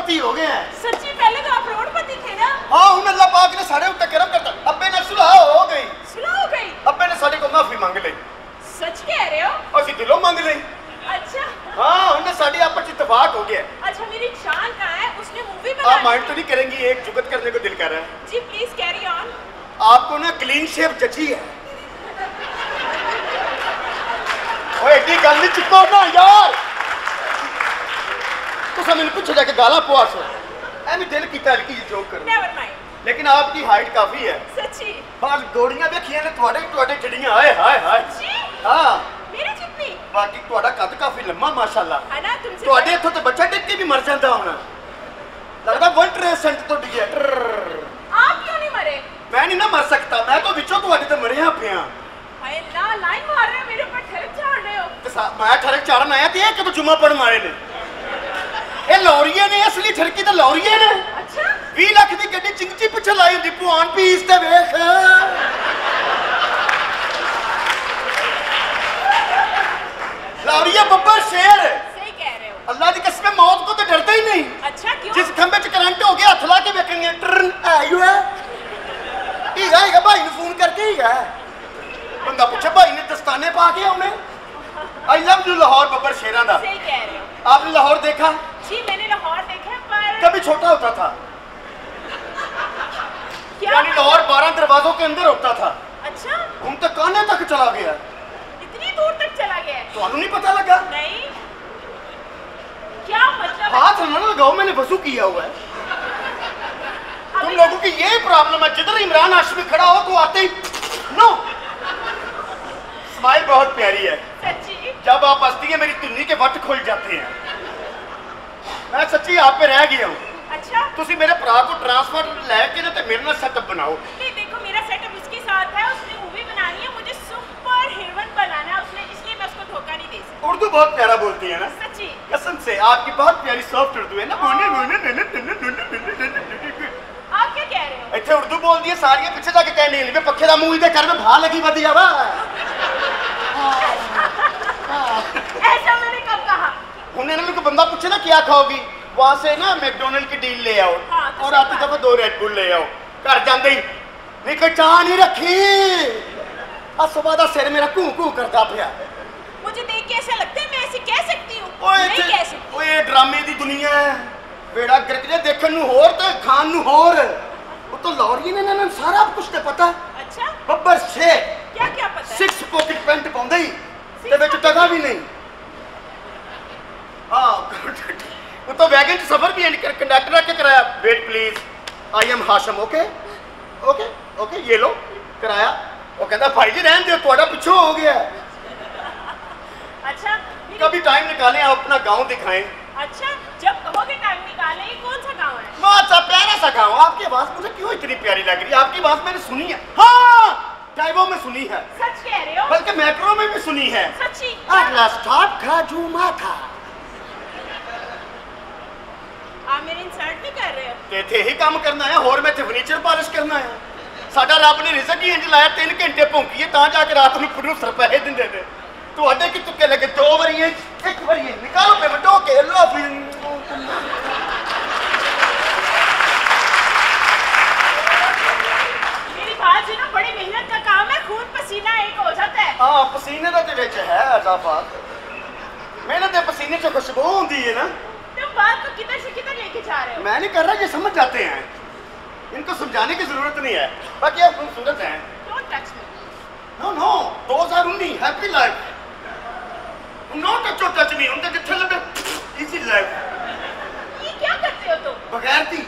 करोड़पति हो गए हैं। सच्ची? पहले तो आप करोड़पति थे ना। हाँ, हूं अल्लाह पाक ने सारे उत्ते करम करता। अब्बे ने सुलह हो गई। सुलह हो गई? अब्बे ने साडे को माफी मांग ली। सच कह रहे हो? असि दिलों मांग ली। अच्छा। हाँ, उन्हें साडी आपस में इत्तेफाक हो गया। अच्छा, मेरी शान कहाँ है? उसने मूवी बनाई। आप माइंड तो नहीं करेंगी, एक जुगत करने को दिल कर रहा है। जी प्लीज कैरी ऑन। आपको ना क्लीन शेव जची है। ओए एडी गल नहीं चुको ना यार। तुसा मैंने पूछो जाके गाला पवासो। एमी दिल कीता हल्की जी जोक कर। Never mind. लेकिन आपकी हाइट काफी है। सच्ची? बाल गोड़ियां देखिए ने ਤੁਹਾਡੇ चिड़ियां हाय हाय हाय। जी? हां, मेरे जितनी? बाकी ਤੁਹਾਡਾ कद काफी लंबा माशाल्लाह। है ना? तुमसे ਤੁਹਾਡੇ ਇੱਥੋਂ ਤੇ ਬੱਚਾ ਡਿੱਗ ਕੇ ਵੀ ਮਰ ਜਾਂਦਾ ਹੋਣਾ। लगदा 1% तो डिगे। आप क्यों नहीं मरे? मैं नहीं ना मर सकता, मैं तो विचों ਤੁਹਾਡੇ ਤੇ ਮਰਿਆ ਪਿਆ। हाय अल्लाह, लाइन मार रहे हो मेरे ऊपर, ठरक झाड़ रहे हो। ਤੇ ਮੈਂ ਠਰਕ ਚਾੜਨ ਆਇਆ ਤੇ ਇਹ ਕਦੋਂ ਜੁਮਾ ਪੜਨ ਆਏ ਨੇ। ਇਹ ਲੌਰੀਏ ਨੇ, ਅਸਲੀ ਠਰਕੀ ਤਾਂ ਲੌਰੀਏ ਨੇ। अच्छा? 20 ਲੱਖ ਦੀ ਗੱਡੀ ਚਿੰਗਚੀ ਪਿੱਛੇ ਲਾਈ ਹੁੰਦੀ ਭਵਾਨ ਪੀਸ ਤੇ ਵੇਖ। लौरिया बब्बर शेर। सही कह रहे हो। अल्लाह की कसम, मौत को तो डरता ही नहीं। अच्छा क्यों? जिस खंबे च करंट हो गया हथ ला के वेखेंगे ट्रन आयु है। हीगा भाई ने फोन करके हीगा बंदा पूछे भाई ने दस्ताने पा के आने। आई लव यू लाहौर बब्बर शेरां दा। सही कह रहे हो। आपने लाहौर देखा? जी मैंने लाहौर देखा है, पर कभी छोटा होता था। क्या? यानी लाहौर 12 दरवाजों के अंदर होता था। अच्छा? हम तो काने तक चला गया। इतनी दूर तक चला गया है? तो नहीं पता लगा? नहीं। क्या मतलब? हाथ ना लगाओ, मैंने वजू किया हुआ है। तुम लोगों की यही प्रॉब्लम है, जिधर इमरान हाशमी खड़ा हो तो आते ही नो। स्माइल बहुत प्यारी है। सच्ची? जब आप हंसती है मेरी तुन्नी के वट खुल जाते हैं। मैं सच्ची आप पे रह गया हूँ। अच्छा? तुसी मेरे भरा को ट्रांसफर लेके ना मेरे ना सेटअप बनाओ। नहीं देखो, मेरा सेटअप उसके साथ है, उसने मूवी बनानी है, मुझे सुपर हीरोइन बनाना है उसने, इसलिए मैं उसको धोखा नहीं दे सकती। उर्दू बहुत प्यारा बोलती है ना। सच्ची? कसम से आपकी बहुत प्यारी सॉफ्ट उर्दू है ना। आप क्या कह रहे हो? ਇੱਥੇ ਉਰਦੂ ਬੋਲਦੀ ਹੈ ਸਾਰੀਆਂ, ਪਿੱਛੇ ਜਾ ਕੇ ਕਹਿੰਦੇ ਨੇ ਵੇ ਪੱਖੇ ਦਾ ਮੂੰਹ ਇਹਦੇ ਕਰ ਮੈਂ ਭਾ ਲੱਗੀ ਵਧੀ ਜਾਵਾ। ऐसा मैंने कब कहा? ਹੁਣ ਇਹਨਾਂ ਨੂੰ ਕੋਈ ਬੰਦਾ ਪੁੱਛੇ ਨਾ क्या खाओगी, वहां से ना मैकडॉनल्ड की डील ले आओ। हाँ, तो और आते दफा 2 रेड बुल ले आओ। घर जाते ही नहीं कोई चाह नहीं रखी। आज सुबह का सिर मेरा घू घू करता पिया। मुझे देख के ऐसा लगता है मैं ऐसे कह सकती हूँ? नहीं कह सकती। ओए ड्रामे दी दुनिया है, बेड़ा गर्क जे देखन नू होर ते खान नू होर। वो तो लौरी ने ना सारा कुछ ते पता। अच्छा? बब्बर शेर क्या क्या पता है? 6 पॉकेट पेंट पाउंदा ही ते विच टका भी नहीं। हाँ, वो तो वैगन च सफर भी कंडक्टर आके कराया। Wait please, I am Hasham. Okay okay okay, ये लो कराया। वो कहता भाई जी रहने दो, थोड़ा पिछो हो गया। अच्छा? कभी टाइम निकालें, आप अपना गांव दिखाएं। अच्छा, जब कहोगे टाइम निकालें। ये कौन सा गाँव है? अच्छा प्यारा सा गाँव। आपकी आवाज मुझे क्यों इतनी प्यारी लग रही है? आपकी आवाज मैंने सुनी है। हाँ, टाइवो में सुनी है। सच कह रहे हो? बल्कि मेट्रो में भी सुनी है। सच्ची? अगला स्टॉप खाजूमा था। आप मेरे इंसल्ट नहीं कर रहे हो? ते थे ही काम करना है, और मैं थे फर्नीचर पॉलिश करना है। साडा रब ने रिजक ही इंज लाया 3 घंटे भौंकीए तां जाके रात नूं प्रोड्यूसर पैसे दिंदे ने। तुहाडे कि तुक्के लगे 2 बारी एक बारी निकालो पेमेंट ओके लो फिर। मेरी बात सुनो, बड़ी मेहनत का काम है, खून पसीना एक हो जाता है। हाँ, पसीने दा ते विच है अजाफा। मेहनत दे पसीने च खुशबू होंदी है ना। तुम बात को किधर से किधर लेके जा रहे हो? मैं नहीं कर रहा, ये समझ जाते हैं, इनको समझाने की जरूरत नहीं है। बाकी आप खूबसूरत हैं। Don't touch me. No no, 2019 happy life. No touch me, उनके जिथे लगे इजी लाइफ। ये क्या करते हो तुम? बगैर थी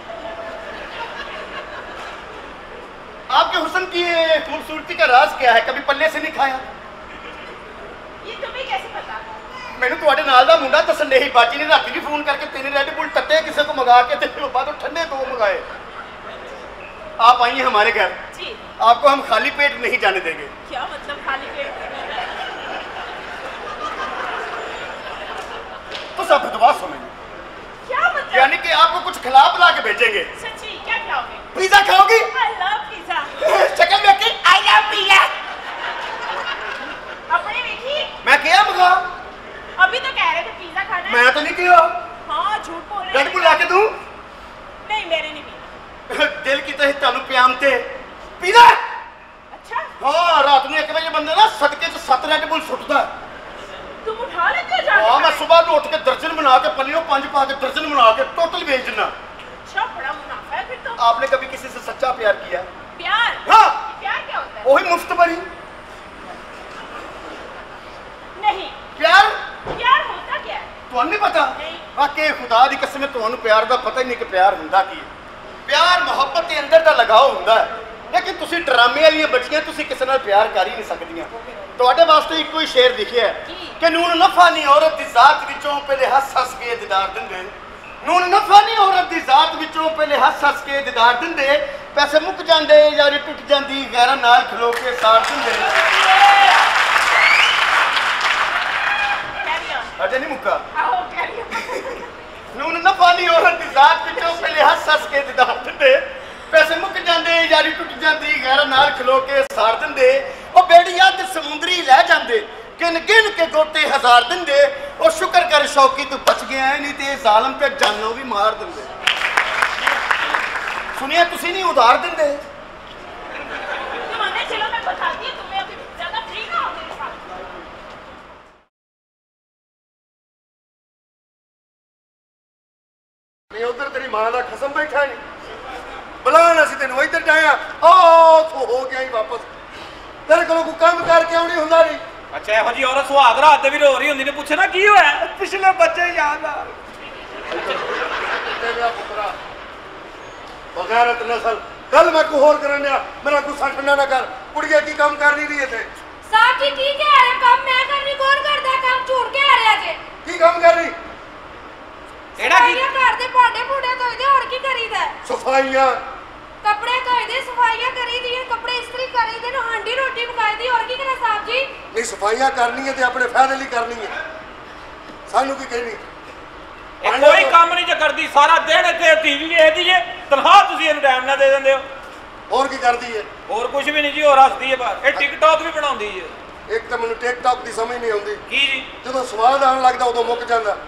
आपके हुस्न की खूबसूरती का राज क्या है? कभी पल्ले से नहीं खाया? ये तुम्हें कैसे पता? मैंने ਤੁਹਾਡੇ ਨਾਲ ਦਾ ਮੁੰਡਾ ਦੱਸਣ ਦੇ ਹੀ ਬਾਜੀ ਨੇ ਰਾਤੀ ਵੀ ਫੋਨ ਕਰਕੇ 3 रेड बुल टट्टे किसी को मंगा के थे, बाद ठंडे 2 मंगाए। आप आइए हमारे घर जी। आपको हम खाली पेट नहीं जाने देंगे। क्या मतलब खाली पेट? तो सब बदवा सुनेंगे। क्या मतलब? यानी कि आपको कुछ खिला पिला के भेजेंगे। सच्ची? क्या खिलाओगे? पिज्जा खाओगी? I love pizza. शक्ल देखी आई लव पिज्जा। अपने देखी? मैं क्या मंगा? अभी तो कह रहे थे पिज्जा खाना है। मैं तो नहीं किया। हाँ, झूठ बोल रहे रेड बुल लाके दूं? तू नहीं मेरे नहीं पीना। दिल की तो तुम प्यामते पीना। अच्छा हाँ रात में 1 बजे बंदे ना सदके च 7 रेड बुल सुटदा। तुम उठा लेते हो जाके? हाँ मैं सुबह उठ के दर्जन बना के पलियों 5 पा के दर्जन बना के टोटल बेच देना। अच्छा बड़ा मुनाफा है फिर तो। आपने कभी किसी से सच्चा प्यार किया? प्यार? हाँ। प्यार क्या होता है? वही मुफ्त भरी नहीं। प्यार होता क्या है? ਤੁਹਾਨੂੰ नहीं पता? नहीं। वाकई खुदा दी कसम ਤੁਹਾਨੂੰ प्यार का पता ही नहीं कि प्यार ਹੁੰਦਾ ਕੀ ਹੈ। प्यार मोहब्बत के अंदर ਦਾ लगाव ਹੁੰਦਾ है। लेकिन ਤੁਸੀਂ ਡਰਾਮੇ ਵਾਲੀਆਂ ਬੱਚੀਆਂ ਤੁਸੀਂ ਕਿਸੇ ਨਾਲ प्यार कर ही नहीं ਸਕਦੀਆਂ। ਤੁਹਾਡੇ ਵਾਸਤੇ ਇੱਕੋ ਹੀ ਸ਼ੇਰ ਲਿਖਿਆ ਹੈ ਕਿ ਨੂਨ ਨਫਾ ਨਹੀਂ ਔਰਤ ਦੀ ਜ਼ਾਤ ਵਿੱਚੋਂ ਪਹਿਲੇ ਹੱਸ ਕੇ ਦੀਦਾਰ ਦਿੰਦੇ। ਨੂਨ ਨਫਾ ਨਹੀਂ ਔਰਤ ਦੀ ਜ਼ਾਤ ਵਿੱਚੋਂ ਪਹਿਲੇ ਹੱਸ ਕੇ ਦੀਦਾਰ ਦਿੰਦੇ। ਪੈਸੇ ਮੁੱਕ ਜਾਂਦੇ ਯਾਰੀ ਟੁੱਟ ਜਾਂਦੀ ਗੈਰਾਂ ਨਾਲ ਖਲੋ ਕੇ ਸਾਥ ਦਿੰਦੇ। अजे नहीं मुक्का नून नफा नहीं औरत दी जात विचों पहले हस के दीदार दिंदे। पैसे मुक जांदे यारी टुट जांदी गैर नाल खलो के सार दिंदे। ओ बेड़िया ते समुंदरी लै जांदे गिन गिन के गोते 1000 दिंदे। ओ शुक्र कर शौकी तू बच गया है नहीं ते जालिम ते जानों भी मार दिंदे। सुनिया तुसी नहीं उधार दिंदे? चलो मैं बताती हूं तुम्हें अभी ज्यादा फ्री ना हो मेरे साथ। उधर तेरी मां का खसम बैठा नहीं बुलाना सी तेन इधर जाया हो गया ही वापस तेरे को काम करके आनी हुंदा नहीं। अच्छा ਇਹੋ ਜੀ ਔਰਤ ਸੁਹਾਗ ਰਾਤ ਤੇ ਵੀ ਰੋ ਰਹੀ ਹੁੰਦੀ ਨੇ ਪੁੱਛੇ ਨਾ ਕੀ ਹੋਇਆ पिछले बच्चे याद आ तेरा पुत्रा बगैरत नस्ल कल मैं को होर करन दिया मेरा गुस्सा ठंडा ना कर कुड़िया की काम कर नहीं रही थे। साहब जी ठीक है अरे काम मैं कर रही कौन करदा काम झूठ के आ रहा जे की काम कर रही एड़ा की घर दे भांडे भूंडे धोईदे और की करीदा सफाइयां कपड़े धोईदे सफाइयां करीदी कपड़े इस्त्री करीदे नो हांडी रोटी पकाईदी और की करे साहब जी नहीं सफाइयां करनी है ते अपने फायदे लिए करनी है सानू की कहनी ਇਹ ਕੋਈ ਕੰਮ ਨਹੀਂ ਜੇ ਕਰਦੀ ਸਾਰਾ ਦਿਨ ਇੱਥੇ ਟੀਵੀ ਵੇਖਦੀ ਏ ਤਨਖਾਹ ਤੁਸੀਂ ਇਹਨੂੰ ਟਾਈਮ ਨਾਲ ਦੇ ਦਿੰਦੇ ਹੋ। और की करती है? ਹੋਰ ਕੁਝ ਵੀ ਨਹੀਂ ਜੀ ਹੋਰ ਹੱਸਦੀ ਏ ਬਸ ਇਹ ਟਿਕਟੌਕ ਵੀ ਬਣਾਉਂਦੀ ਏ। एक तो मैनू टिकटॉक की समझ नहीं आती ਕੀ ਜੀ ਜਦੋਂ ਸਵਾਦ ਆਉਣ ਲੱਗਦਾ ਉਦੋਂ ਮੁੱਕ ਜਾਂਦਾ।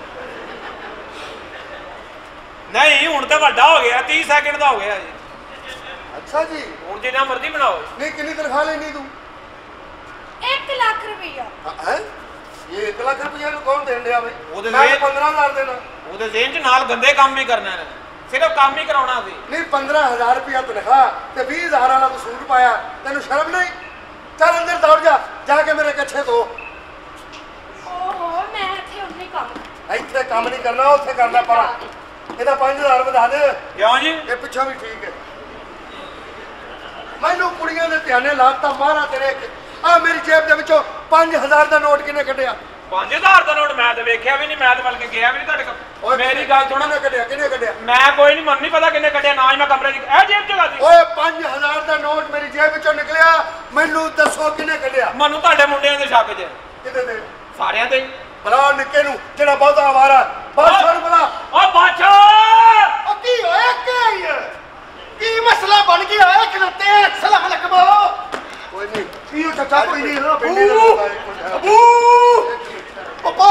ਨਹੀਂ ਹੁਣ ਤਾਂ ਵੱਡਾ ਹੋ ਗਿਆ 30 ਸੈਕਿੰਡ ਦਾ ਹੋ ਗਿਆ ਜੀ। अच्छा जी ਹੁਣ ਜਿੰਨਾ ਮਰਜ਼ੀ ਬਣਾਓ। नहीं कितनी तनख्वाह लेनी तू? 1 लाख रुपया है ये 1 लाख रुपया कौन देन दिया भाई? ਉਹਦੇ मैं ਜ਼ੇਨ 15,000 देना। ਉਹਦੇ ਜ਼ੇਨ 'ਚ ਨਾਲ ਗੰਦੇ ਕੰਮ ਵੀ ਕਰਨਾ ਨੇ सिर्फ काम ही कराना सी। नहीं 15,000 रुपया तनख्वाह ते 20,000 वाला तू सूट पाया तेन शर्म नहीं? चल अंदर दौड़ जा जाके मेरे कच्छे धो। ओहो मैं इथे उन्नी काम इत्थे काम नहीं करना उत्थे करना पड़ा। ਇਹਦਾ 5,000 ਵਧਾ ਦੇ। क्यों जी? ਇਹ ਪਿੱਛੋਂ ਵੀ ਠੀਕ ਹੈ। ਮੈਨੂੰ ਕੁੜੀਆਂ ਦੇ ਧਿਆਨੇ ਲਾਤਾ ਮਾਰਾ ਤੇਰੇ ਆ ਮੇਰੀ ਜੇਬ ਦੇ ਵਿੱਚੋਂ 5,000 ਦਾ ਨੋਟ ਕਿਨੇ ਕੱਢਿਆ? 5,000 ਦਾ ਨੋਟ ਮੈਂ ਤੇ ਵੇਖਿਆ ਵੀ ਨਹੀਂ ਮੈਂ ਤੇ ਬਲਕਿ ਗਿਆ ਵੀ ਨਹੀਂ ਤੁਹਾਡੇ ਕੋਲ। ਮੇਰੀ ਗੱਲ ਸੁਣੋ ਕਿਨੇ ਕੱਢਿਆ ਕਿਨੇ ਕੱਢਿਆ? ਮੈਂ ਕੋਈ ਨਹੀਂ ਮੈਨੂੰ ਨਹੀਂ ਪਤਾ ਕਿੰਨੇ ਕੱਢਿਆ ਨਾ ਹੀ ਮੈਂ ਕਮਰੇ 'ਚ ਇਹ ਜੇਬ 'ਚ ਲਾਦੀ। ਓਏ 5,000 ਦਾ ਨੋਟ ਮੇਰੀ ਜੇਬ ਵਿੱਚੋਂ ਨਿਕਲਿਆ ਮੈਨੂੰ ਦੱਸੋ ਕਿਨੇ ਕੱਢਿਆ? ਮੈਨੂੰ ਤੁਹਾਡੇ ਮੁੰਡਿਆਂ ਦੇ ਸ਼ੱਕ 'ਚ ਕਿਤੇ ਦੇ ਸਾਰਿਆਂ ਤੇ ਬਲਾ ਨਿੱਕੇ ਨੂੰ ਜਿਹੜਾ ਬਹੁਤਾ ਆਵਾਰਾ ਬਾਦਸ਼ਾਹ ਨੂੰ ਬੁਲਾ। ਓ ਬਾਦਸ਼ਾਹ ਉਹ ਕੀ ਹੋਇਆ ਕੀ ਮਸਲਾ ਬਣ ਗਿਆ ਹੈ ਖਲੋਤੇ ਸਲਾਮ ਅਲੈਕਮ। ਕੋਈ ਨਹੀਂ ਪੀਓ ਚਾਚਾ ਕੋਈ ਨਹੀਂ ਨਾ ਪਿੰਡੇ ਦਾ ਅਬੂ ਪਾਪਾ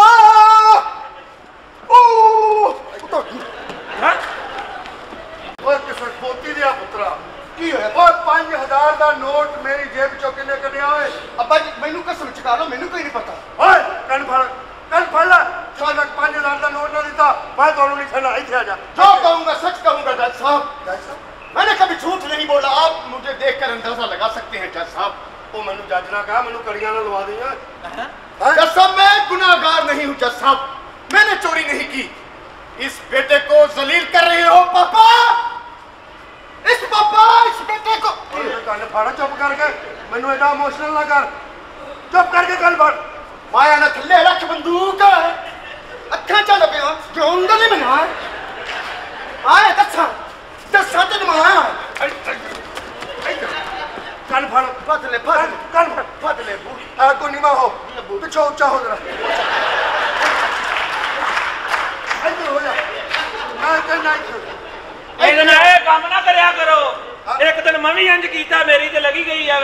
ਹਾਂ ਓਏ ਕਿਸੇ ਪੋਤੀ ਦਿਆ ਪੁੱਤਰਾ ਕੀ ਹੋਇਆ? ਓਏ 5,000 ਦਾ ਨੋਟ ਮੇਰੀ ਜੇਬ ਚੋਂ ਕਿੰਨੇ ਕੱਢਿਆ ਓਏ? ਅੱਬਾ ਜੀ ਮੈਨੂੰ ਕਸਮ ਚੁਕਾ ਲਓ ਮੈਨੂੰ ਕੋਈ ਨਹੀਂ ਪਤਾ। ਓਏ ਕੰਨ ਫੜ ਲੈ ਸਾਡਾ 5,000 ਦਾ ਨੋਟ ਨਾ ਦਿੱਤਾ ਮੈਂ ਤੁਹਾਨੂੰ ਨਹੀਂ ਛੱਡਣਾ। ਇੱਥੇ ਆ ਜਾ जो कहूँगा सच कहूँगा जज साहब मैंने कभी झूठ नहीं बोला। आप मुझे देखकर अंदाजा लगा सकते हैं जज साहब। वो मैंने जज ना कहा मैंने कड़ियां ना लगा दी जज साहब। मैं गुनाहगार नहीं हूँ जज साहब मैंने चोरी नहीं की। इस बेटे को जलील कर रहे हो पापा इस बेटे को ਕੰਨ ਫੜ ਚੁੱਪ ਕਰਕੇ ਮੈਨੂੰ ਐਡਾ ਇਮੋਸ਼ਨਲ ਨਾ ਕਰ ਚੁੱਪ ਕਰਕੇ ਕੰਨ ਫੜ। ਮਾਇਆ ਨਾ ਥੱਲੇ ਰੱਖ ਬੰਦੂਕ ਅੱਖਾਂ ਚ ਲੱਭਿਆ ਜਿਉਂਦਾ ਨਹੀਂ ਬਣਾ ਆਏ ਦੱਸਾਂ ਤੈਨੂੰ ਮਾਇਆ ਕੰਨ ਫੜ ਫੜ ਲੈ ਕੰਨ ਫੜ ਲੈ ਆ ਕੋ ਨੀਵਾ ਹੋ ਪਿੱਛੋਂ ਉੱਚਾ ਹੋ ਜਰਾ ਇੱਧਰ ਹੋ ਜਾ ਮੈਂ ਕਹਿੰਦਾ ਇਹਦੇ ਨਾਲ ਇਹ ਕੰਮ ਨਾ ਕਰਿਆ ਕਰੋ। ਇੱਕ ਦਿਨ ਮੈਂ ਵੀ ਇੰਜ ਕੀਤਾ ਮੇਰੀ ਤੇ ਲੱਗੀ ਗਈ ਆ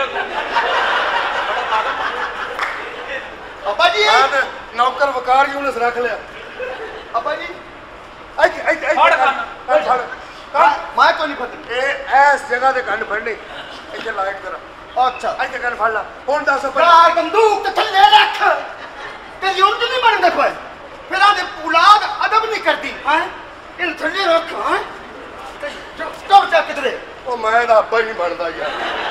ਅੱਬਾ ਜੀ ਨੌਕਰ ਵਕਾਰ ਯੂਨਸ ਰੱਖ ਲਿਆ। ਅੱਬਾ ਜੀ ਫੜ ਕੰਨ ਮੈਂ ਕੋਈ ਨਹੀਂ ਫੜਨੀ ਇਹ ਇਸ ਜਗ੍ਹਾ ਤੇ ਕੰਨ ਫੜਨੀ ਇੱਥੇ ਲਾਈਟ ਕਰਾ ਅੱਛਾ ਇੱਥੇ ਕੰਨ ਫੜ ਲਾ ਹੁਣ ਦੱਸ ਯਾਰ ਬੰਦੂਕ ਤੇ ਥੱਲੇ ਰੱਖ ਤੇ ਯੂਨਿਟ ਨਹੀਂ ਬਣਦਾ ਕੋਈ ਫਿਰ ਆਦੇ ਔਲਾਦ ਅਦਬ ਨਹੀਂ ਕਰਦੀ ਹੈ ਇਹਨੂੰ ਥੱਲੇ ਰੱਖ ਹੈ ਤੇ ਚੱਕ ਕਿਧਰੇ ਉਹ ਮੈਂ ਤਾਂ ਅੱਬਾ ਹੀ ਨਹੀਂ ਬਣਦਾ ਯਾਰ